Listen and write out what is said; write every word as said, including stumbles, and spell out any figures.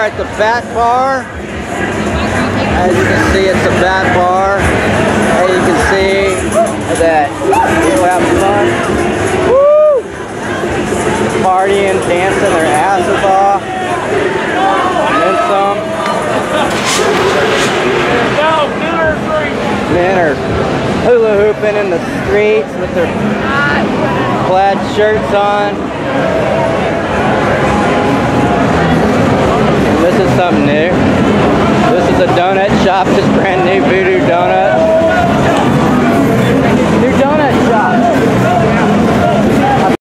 are at the bat bar. As you can see, it's a bat bar. As you can see that people having fun. Woo! Partying, dancing their asses off. And then some. Men are hula hooping in the streets with their plaid shirts on. And this is something new. This is a donut shop just